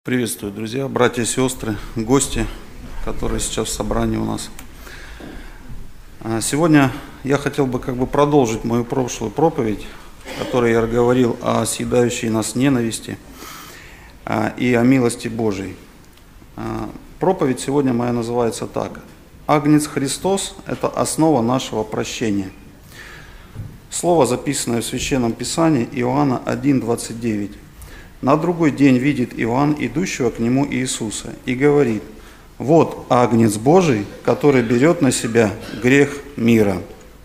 Приветствую, друзья, братья и сестры, гости, которые сейчас в собрании у нас. Сегодня я хотел бы продолжить мою прошлую проповедь, в которой я говорил о съедающей нас ненависти и о милости Божией. Проповедь сегодня моя называется так: «Агнец Христос – это основа нашего прощения». Слово, записанное в Священном Писании, Иоанна 1:29. На другой день видит Иоанн идущего к нему Иисуса и говорит: «Вот Агнец Божий, который берет на себя грех мира».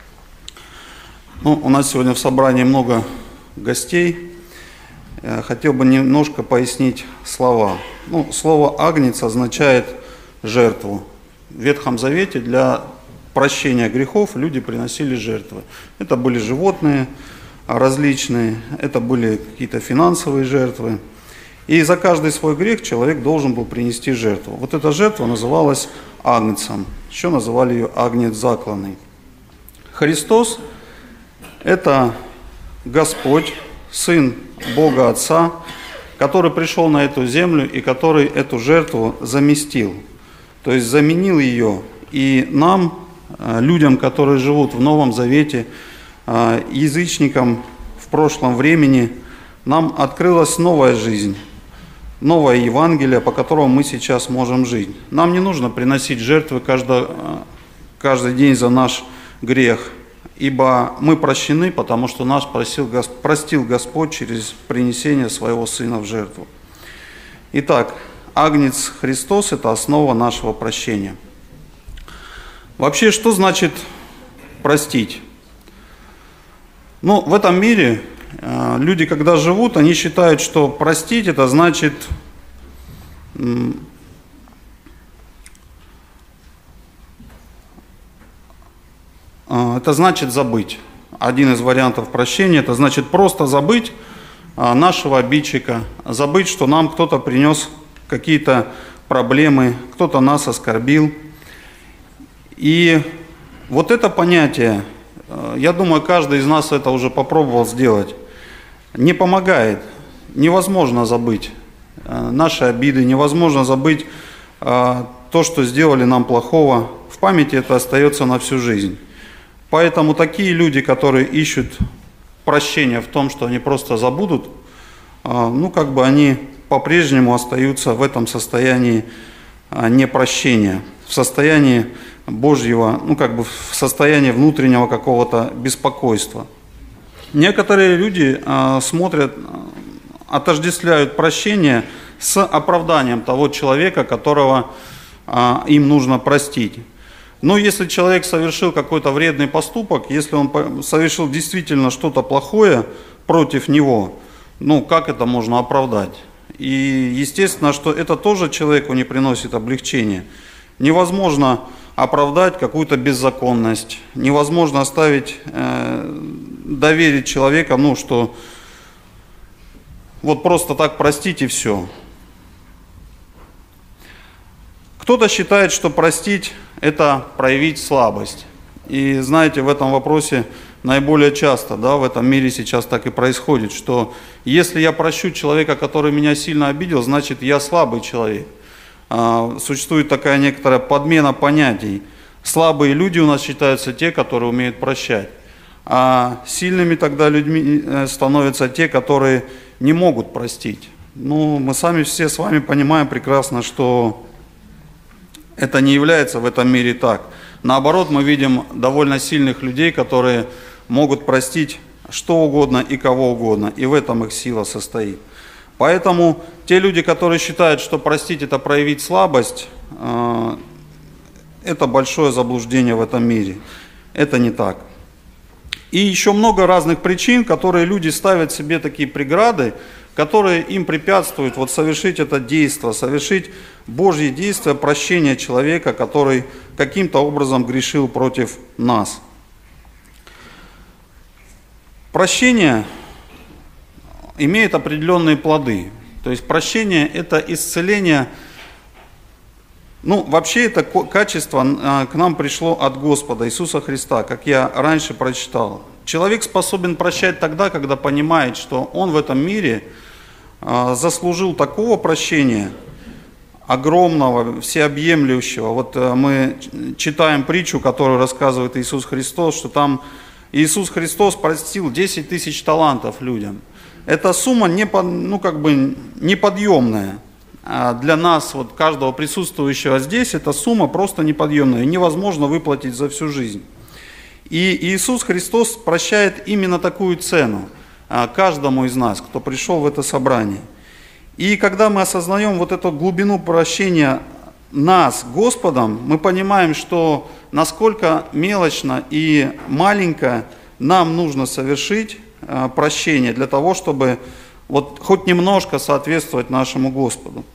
У нас сегодня в собрании много гостей. Хотел бы немножко пояснить слова. Слово «агнец» означает жертву. В Ветхом Завете для прощения грехов люди приносили жертвы. Это были животные различные, это были какие-то финансовые жертвы. И за каждый свой грех человек должен был принести жертву. Вот эта жертва называлась агнцем. Еще называли ее агнец закланный. Христос – это Господь, Сын Бога Отца, который пришел на эту землю и который эту жертву заместил. То есть заменил ее. И нам, людям, которые живут в Новом Завете, язычникам в прошлом времени, нам открылась новая жизнь, новое Евангелие, по которому мы сейчас можем жить. Нам не нужно приносить жертвы каждый день за наш грех, ибо мы прощены, потому что нас простил Господь через принесение своего Сына в жертву. Итак, Агнец Христос – это основа нашего прощения. Вообще, что значит простить? В этом мире люди, когда живут, они считают, что простить – это значит забыть. Один из вариантов прощения – это значит просто забыть нашего обидчика, забыть, что нам кто-то принес какие-то проблемы, кто-то нас оскорбил. И вот это понятие, я думаю, каждый из нас это уже попробовал сделать, не помогает. Невозможно забыть наши обиды, невозможно забыть то, что сделали нам плохого. В памяти это остается на всю жизнь. Поэтому такие люди, которые ищут прощения в том, что они просто забудут, они по-прежнему остаются в этом состоянии непрощения, в состоянии Божьего, в состоянии внутреннего какого-то беспокойства. Некоторые люди отождествляют прощение с оправданием того человека, которого им нужно простить. Но если человек совершил какой-то вредный поступок, если он совершил действительно что-то плохое против него, как это можно оправдать? И естественно, что это тоже человеку не приносит облегчения. Невозможно оправдать какую-то беззаконность, невозможно доверить человека, что вот просто так простить и все. Кто-то считает, что простить – это проявить слабость. И знаете, в этом вопросе наиболее часто, в этом мире сейчас так и происходит, что если я прощу человека, который меня сильно обидел, значит я слабый человек. Существует такая некоторая подмена понятий. Слабые люди у нас считаются те, которые умеют прощать. А сильными тогда людьми становятся те, которые не могут простить. Мы все с вами понимаем прекрасно, что это не является в этом мире так. Наоборот, мы видим довольно сильных людей, которые могут простить что угодно и кого угодно. И в этом их сила состоит. Поэтому те люди, которые считают, что простить – это проявить слабость, это большое заблуждение в этом мире. Это не так. И еще много разных причин, которые люди ставят себе такие преграды, которые им препятствуют совершить это действие, совершить Божье действие прощения человека, который каким-то образом грешил против нас. Прощение имеет определенные плоды. То есть прощение – это исцеление. Вообще это качество к нам пришло от Господа Иисуса Христа, как я раньше прочитал. Человек способен прощать тогда, когда понимает, что он в этом мире заслужил такого прощения, огромного, всеобъемлющего. Вот мы читаем притчу, которую рассказывает Иисус Христос, что там Иисус Христос простил 10 тысяч талантов людям. Эта сумма неподъемная. Для нас, вот каждого присутствующего здесь, эта сумма просто неподъемная, невозможно выплатить за всю жизнь. И Иисус Христос прощает именно такую цену каждому из нас, кто пришел в это собрание. И когда мы осознаем вот эту глубину прощения нас Господом, мы понимаем, что насколько мелочно и маленько нам нужно совершить прощение для того, чтобы вот хоть немножко соответствовать нашему Господу.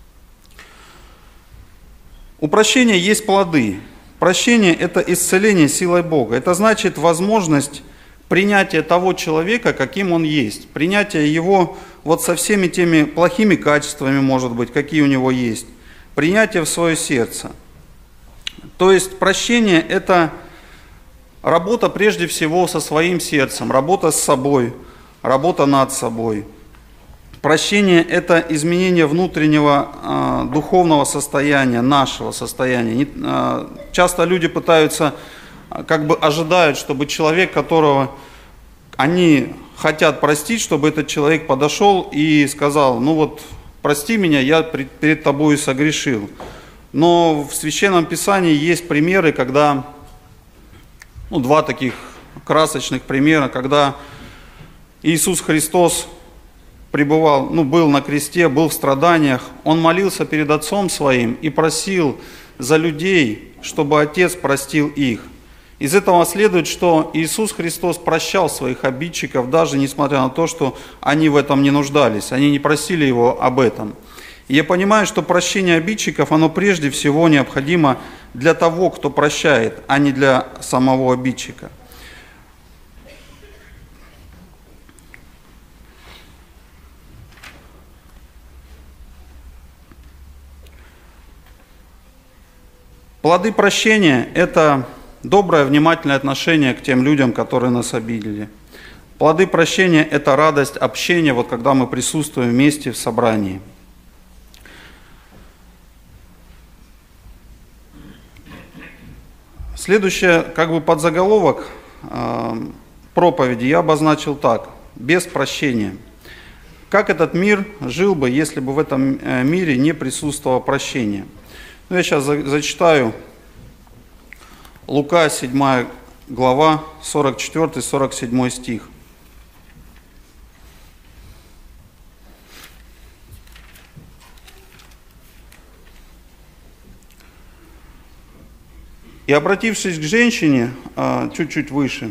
У прощения есть плоды. Прощение – это исцеление силой Бога. Это значит возможность принятия того человека, каким он есть. Принятие его вот со всеми теми плохими качествами, может быть, какие у него есть. Принятие в свое сердце. То есть прощение – это работа прежде всего со своим сердцем, работа с собой, работа над собой. Прощение – это изменение внутреннего духовного состояния, нашего состояния. Часто люди пытаются, ожидают, чтобы человек, которого они хотят простить, чтобы этот человек подошел и сказал: ну вот, прости меня, я перед тобой согрешил. Но в Священном Писании есть примеры, когда, два таких красочных примера, когда Иисус Христос был на кресте, был в страданиях, Он молился перед Отцом Своим и просил за людей, чтобы Отец простил их. Из этого следует, что Иисус Христос прощал своих обидчиков, даже несмотря на то, что они в этом не нуждались, они не просили Его об этом. И я понимаю, что прощение обидчиков, оно прежде всего необходимо для того, кто прощает, а не для самого обидчика. Плоды прощения – это доброе, внимательное отношение к тем людям, которые нас обидели. Плоды прощения – это радость общения, вот когда мы присутствуем вместе в собрании. Следующее, подзаголовок проповеди я обозначил так: без прощения. Как этот мир жил бы, если бы в этом мире не присутствовало прощения? Я сейчас зачитаю Лука, 7 глава, 44-47 стих. «И, обратившись к женщине, чуть-чуть выше,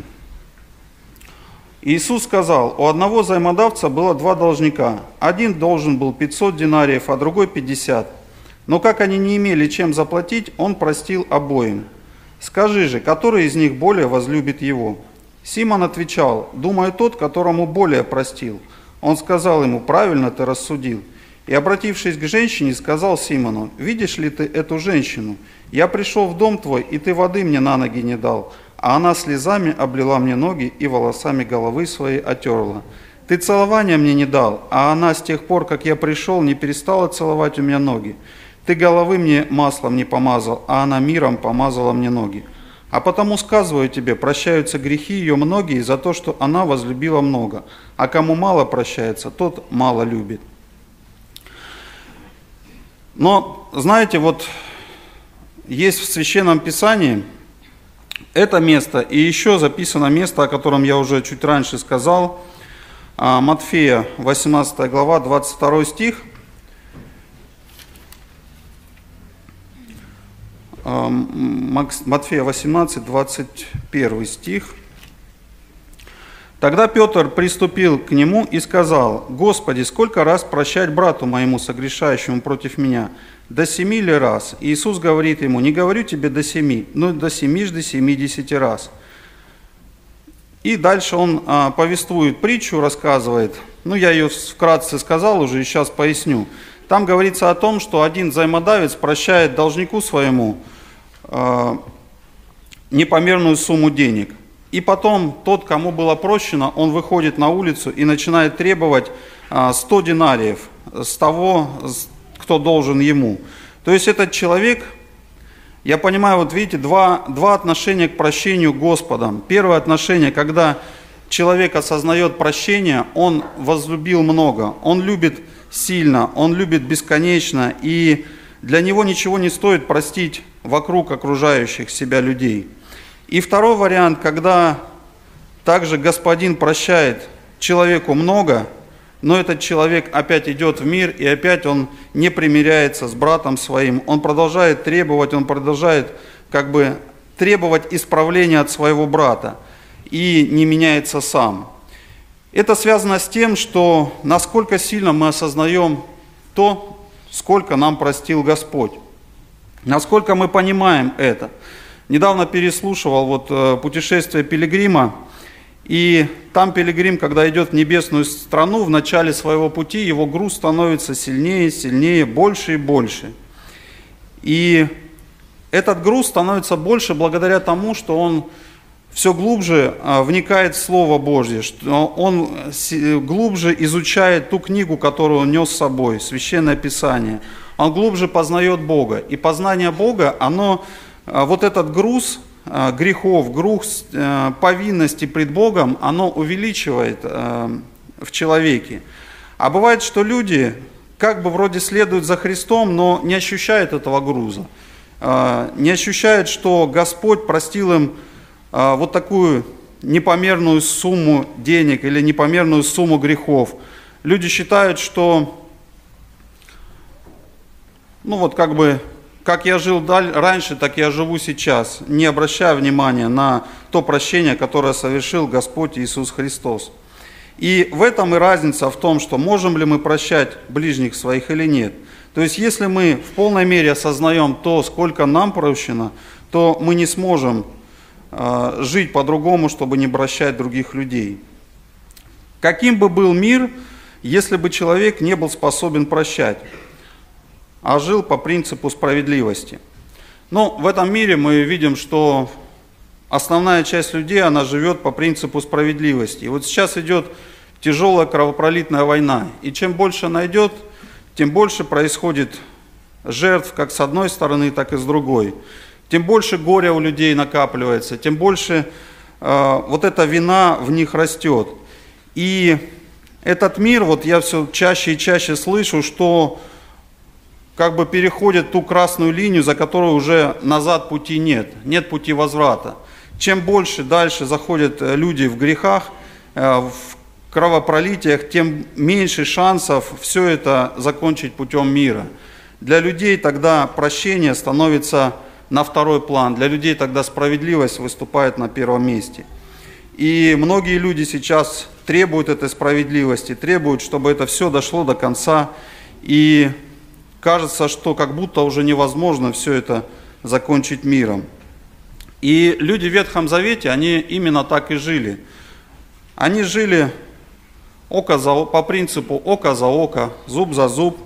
Иисус сказал: у одного взаимодавца было 2 должника. Один должен был 500 динариев, а другой 50. Но как они не имели чем заплатить, он простил обоим. Скажи же, который из них более возлюбит его? Симон отвечал: думаю, тот, которому более простил. Он сказал ему: правильно ты рассудил. И, обратившись к женщине, сказал Симону: видишь ли ты эту женщину? Я пришел в дом твой, и ты воды мне на ноги не дал, а она слезами облила мне ноги и волосами головы своей отерла. Ты целования мне не дал, а она с тех пор, как я пришел, не перестала целовать у меня ноги. Ты головы мне маслом не помазал, а она миром помазала мне ноги. А потому сказываю тебе, прощаются грехи ее многие за то, что она возлюбила много, а кому мало прощается, тот мало любит». Но, знаете, есть в Священном Писании это место, и еще записано место, о котором я уже чуть раньше сказал, Матфея, 18 глава, 22 стих. Матфея 18, 21 стих. «Тогда Петр приступил к нему и сказал: Господи, сколько раз прощать брату моему, согрешающему против меня? До 7 ли раз? И Иисус говорит ему: не говорю тебе до 7, но до 70 раз». И дальше он повествует притчу, рассказывает. Я ее вкратце сказал уже и сейчас поясню. Там говорится о том, что один взаимодавец прощает должнику своему непомерную сумму денег. И потом тот, кому было прощено, он выходит на улицу и начинает требовать 100 динариев с того, кто должен ему. То есть этот человек, я понимаю, вот видите, два отношения к прощению Господом. Первое отношение, когда человек осознает прощение, он возлюбил много, он любит сильно, он любит бесконечно, и для него ничего не стоит простить вокруг окружающих себя людей. И второй вариант, когда также Господин прощает человеку много, но этот человек опять идет в мир, и опять он не примиряется с братом своим, он продолжает требовать, он продолжает требовать исправления от своего брата и не меняется сам. Это связано с тем, что насколько сильно мы осознаем то, сколько нам простил Господь, насколько мы понимаем это. Недавно переслушивал «Путешествие пилигрима», и там пилигрим, когда идет в небесную страну, в начале своего пути его груз становится сильнее, сильнее, больше и больше. И этот груз становится больше благодаря тому, что он все глубже вникает в Слово Божье, что он глубже изучает ту книгу, которую он нес с собой, Священное Писание. Он глубже познает Бога. И познание Бога, этот груз грехов, груз повинности пред Богом, оно увеличивает в человеке. А бывает, что люди вроде следуют за Христом, но не ощущают этого груза. Не ощущают, что Господь простил им такую непомерную сумму денег или непомерную сумму грехов. Люди считают, что как я жил раньше, так я живу сейчас, не обращая внимания на то прощение, которое совершил Господь Иисус Христос. И в этом и разница в том, что можем ли мы прощать ближних своих или нет. То есть, если мы в полной мере осознаем то, сколько нам прощено, то мы не сможем жить по-другому, чтобы не прощать других людей. Каким бы был мир, если бы человек не был способен прощать, а жил по принципу справедливости? В этом мире мы видим, что основная часть людей, она живет по принципу справедливости. И сейчас идет тяжелая кровопролитная война. И чем больше она идет, тем больше происходит жертв, как с одной стороны, так и с другой. Тем больше горя у людей накапливается, тем больше эта вина в них растет. И этот мир, я все чаще и чаще слышу, что переходит ту красную линию, за которой уже назад пути нет пути возврата. Чем больше дальше заходят люди в грехах, в кровопролитиях, тем меньше шансов все это закончить путем мира. Для людей тогда прощение становится на второй план, для людей тогда справедливость выступает на первом месте. И многие люди сейчас требуют этой справедливости, требуют, чтобы это все дошло до конца, и кажется, что как будто уже невозможно все это закончить миром. И люди в Ветхом Завете, они именно так и жили. Они жили по принципу око за око, зуб за зуб.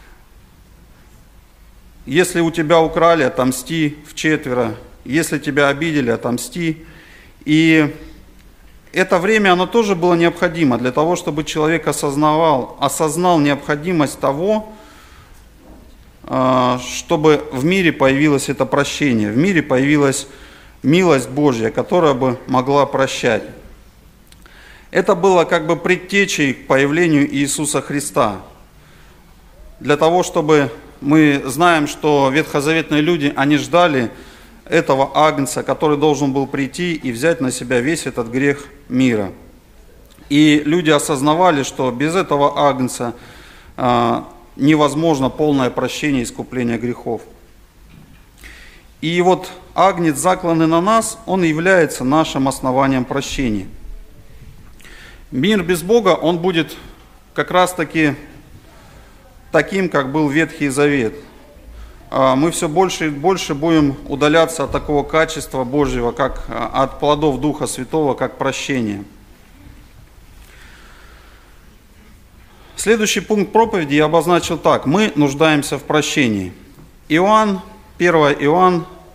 Если у тебя украли, отомсти вчетверо. Если тебя обидели, отомсти. И это время, оно тоже было необходимо для того, чтобы человек осознал необходимость того, чтобы в мире появилось это прощение, в мире появилась милость Божья, которая бы могла прощать. Это было предтечей к появлению Иисуса Христа. Для того, чтобы мы знаем, что ветхозаветные люди, они ждали этого агнца, который должен был прийти и взять на себя весь этот грех мира. И люди осознавали, что без этого агнца невозможно полное прощение и искупление грехов. И агнец, закланный на нас, он является нашим основанием прощения. Мир без Бога, он будет как раз-таки таким, как был Ветхий Завет. Мы все больше и больше будем удаляться от такого качества Божьего, как от плодов Духа Святого, как прощение. Следующий пункт проповеди я обозначил так. Мы нуждаемся в прощении. 1 Иоанн, 1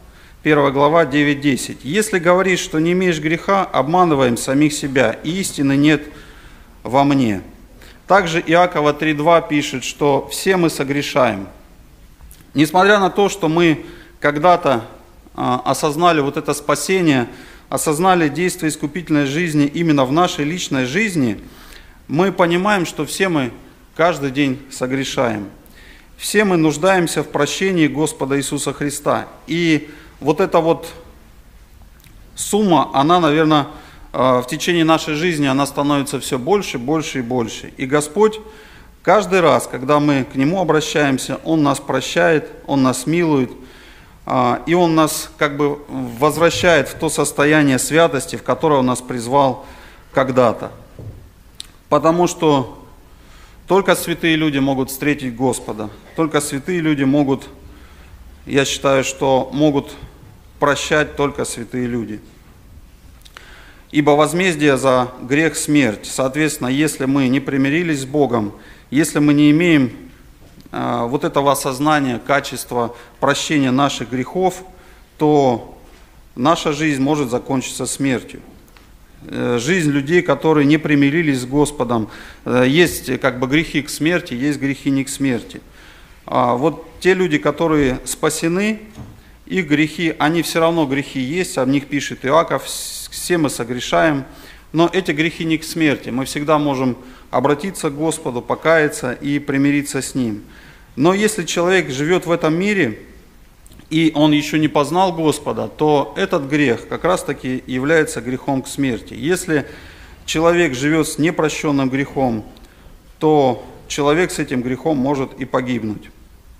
1 глава 9-10. «Если говоришь, что не имеешь греха, обманываем самих себя, и истины нет во мне». Также Иакова 3.2 пишет, что все мы согрешаем. Несмотря на то, что мы когда-то осознали вот это спасение, осознали действие искупительной жизни именно в нашей личной жизни, мы понимаем, что все мы каждый день согрешаем. Все мы нуждаемся в прощении Господа Иисуса Христа. И вот эта вот сумма, она, наверное, в течение нашей жизни, она становится все больше, больше и больше. И Господь каждый раз, когда мы к Нему обращаемся, Он нас прощает, Он нас милует, и Он нас как бы возвращает в то состояние святости, в которое Он нас призвал когда-то. Потому что только святые люди могут встретить Господа, только святые люди могут, я считаю, что могут прощать только святые люди. Ибо возмездие за грех – смерть. Соответственно, если мы не примирились с Богом, если мы не имеем вот этого осознания, качества прощения наших грехов, то наша жизнь может закончиться смертью. Жизнь людей, которые не примирились с Господом. Есть как бы грехи к смерти, есть грехи не к смерти. А вот те люди, которые спасены, их грехи, они все равно грехи есть, о них пишет Иаков, все мы согрешаем, но эти грехи не к смерти. Мы всегда можем обратиться к Господу, покаяться и примириться с Ним. Но если человек живет в этом мире, и он еще не познал Господа, то этот грех как раз-таки является грехом к смерти. Если человек живет с непрощенным грехом, то человек с этим грехом может и погибнуть.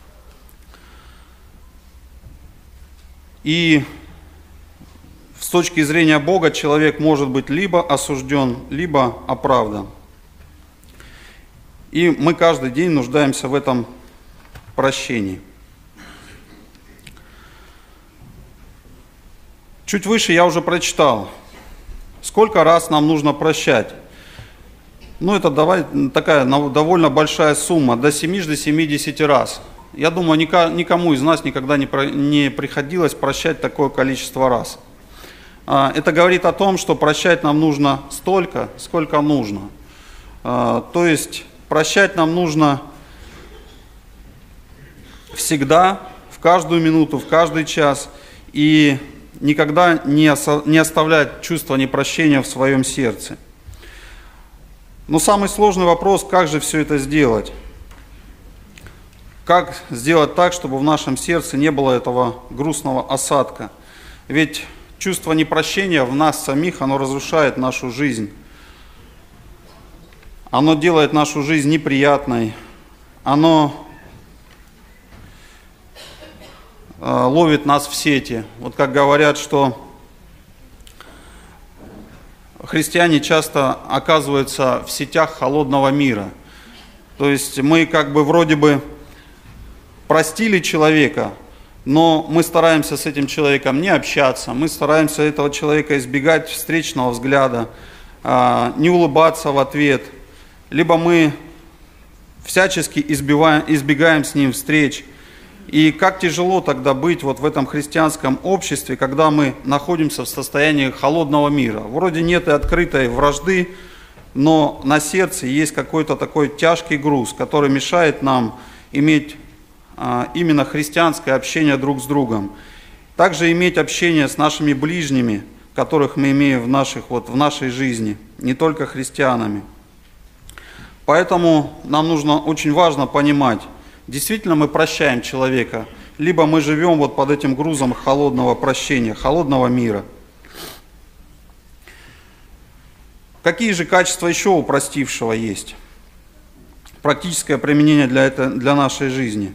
И с точки зрения Бога человек может быть либо осужден, либо оправдан. И мы каждый день нуждаемся в этом прощении. Чуть выше я уже прочитал, сколько раз нам нужно прощать. Ну, это такая довольно большая сумма, до 70 раз. Я думаю, никому из нас никогда не приходилось прощать такое количество раз. Это говорит о том, что прощать нам нужно столько, сколько нужно. То есть прощать нам нужно всегда, в каждую минуту, в каждый час. И никогда не оставлять чувство непрощения в своем сердце. Но самый сложный вопрос, как же все это сделать? Как сделать так, чтобы в нашем сердце не было этого грустного осадка? Ведь чувство непрощения в нас самих, оно разрушает нашу жизнь. Оно делает нашу жизнь неприятной. Оно ловит нас в сети. Вот как говорят, что христиане часто оказываются в сетях холодного мира. То есть мы как бы вроде бы простили человека, но мы стараемся с этим человеком не общаться, мы стараемся этого человека избегать встречного взгляда, не улыбаться в ответ, либо мы всячески избегаем с ним встреч. И как тяжело тогда быть вот в этом христианском обществе, когда мы находимся в состоянии холодного мира. Вроде нет и открытой вражды, но на сердце есть какой-то такой тяжкий груз, который мешает нам иметь именно христианское общение друг с другом. Также иметь общение с нашими ближними, которых мы имеем в нашей жизни, не только христианами. Поэтому нам нужно, очень важно понимать, действительно мы прощаем человека, либо мы живем вот под этим грузом холодного прощения, холодного мира. Какие же качества еще у простившего есть? Практическое применение для нашей жизни.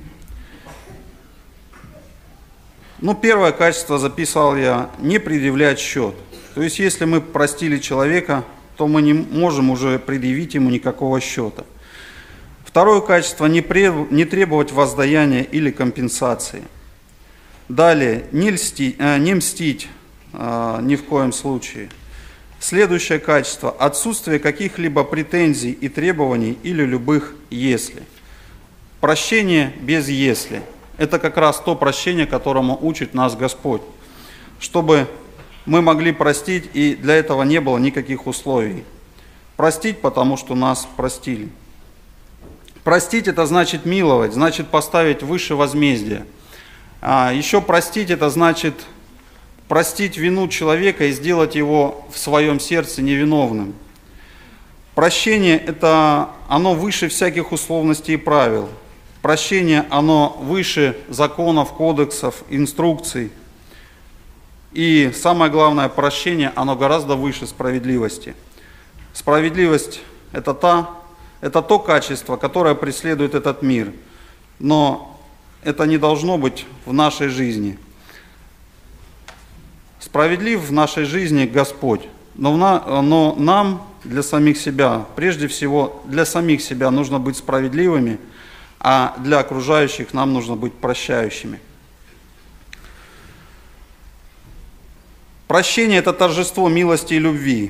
Ну, первое качество записал я – не предъявлять счет. То есть, если мы простили человека, то мы не можем уже предъявить ему никакого счета. Второе качество – не требовать воздаяния или компенсации. Далее, не мстить ни в коем случае. Следующее качество – отсутствие каких-либо претензий и требований или любых «если». Прощение без «если». Это как раз то прощение, которому учит нас Господь. чтобы мы могли простить, и для этого не было никаких условий. Простить, потому что нас простили. Простить – это значит миловать, значит поставить выше возмездия. Еще простить – это значит простить вину человека и сделать его в своем сердце невиновным. Прощение – это оно выше всяких условностей и правил. Прощение – оно выше законов, кодексов, инструкций. И самое главное, прощение – оно гораздо выше справедливости. Справедливость – это то качество, которое преследует этот мир. Но это не должно быть в нашей жизни. Справедлив в нашей жизни Господь, но нам, для самих себя, прежде всего для самих себя нужно быть справедливыми, а для окружающих нам нужно быть прощающими. Прощение – это торжество милости и любви.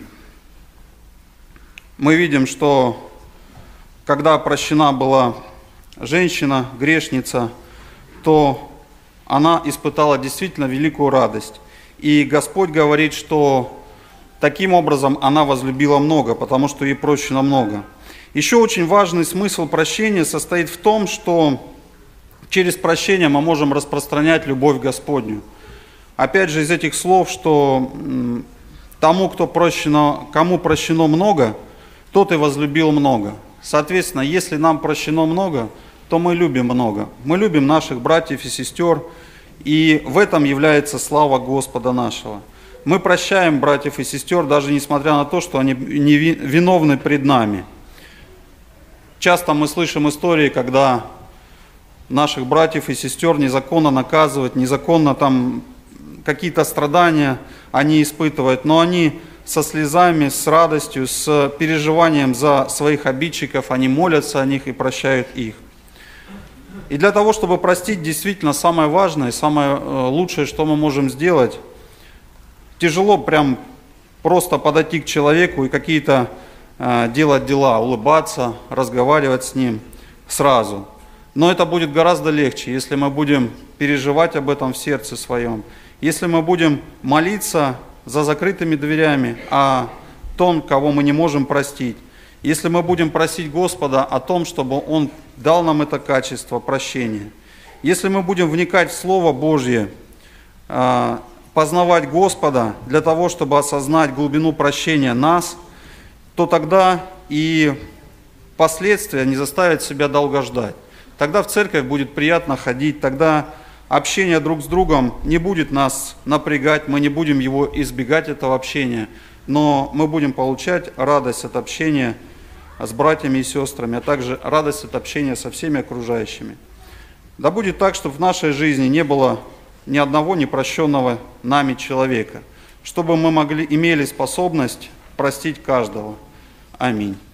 Мы видим, что когда прощена была женщина, грешница, то она испытала действительно великую радость. И Господь говорит, что таким образом она возлюбила много, потому что ей прощено много. Еще очень важный смысл прощения состоит в том, что через прощение мы можем распространять любовь Господню. Опять же, из этих слов, что кому прощено много, тот и возлюбил много. Соответственно, если нам прощено много, то мы любим много. Мы любим наших братьев и сестер, и в этом является слава Господа нашего. Мы прощаем братьев и сестер, даже несмотря на то, что они не виновны пред нами. Часто мы слышим истории, когда наших братьев и сестер незаконно наказывают, незаконно там какие-то страдания они испытывают, но они со слезами, с радостью, с переживанием за своих обидчиков, они молятся о них и прощают их. И для того, чтобы простить, действительно самое важное, самое лучшее, что мы можем сделать, тяжело прям просто подойти к человеку и какие-то делать дела, улыбаться, разговаривать с ним сразу. Но это будет гораздо легче, если мы будем переживать об этом в сердце своем, если мы будем молиться за закрытыми дверями о том, кого мы не можем простить, если мы будем просить Господа о том, чтобы Он дал нам это качество прощения, если мы будем вникать в Слово Божье, познавать Господа для того, чтобы осознать глубину прощения нас, то тогда и последствия не заставят себя долго ждать. Тогда в церковь будет приятно ходить, тогда общение друг с другом не будет нас напрягать, мы не будем его избегать, этого общения, но мы будем получать радость от общения с братьями и сестрами, а также радость от общения со всеми окружающими. Да будет так, чтобы в нашей жизни не было ни одного непрощенного нами человека, чтобы мы имели способность простить каждого. Аминь.